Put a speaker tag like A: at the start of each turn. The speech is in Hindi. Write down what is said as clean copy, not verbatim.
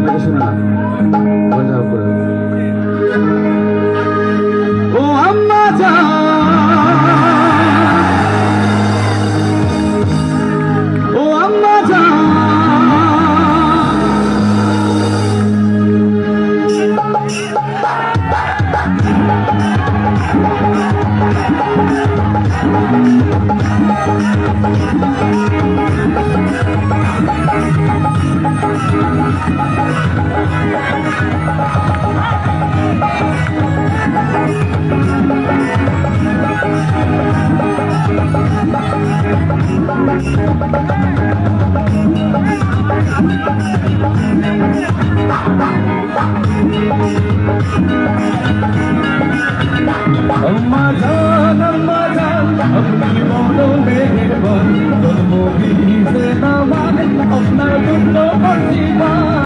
A: থেকে শুনে না মজা করে। ও আম্মা জান, ও আম্মা জান, अम्मा जान अपनी मौलों में जन्मों की से ना माने अपना दुख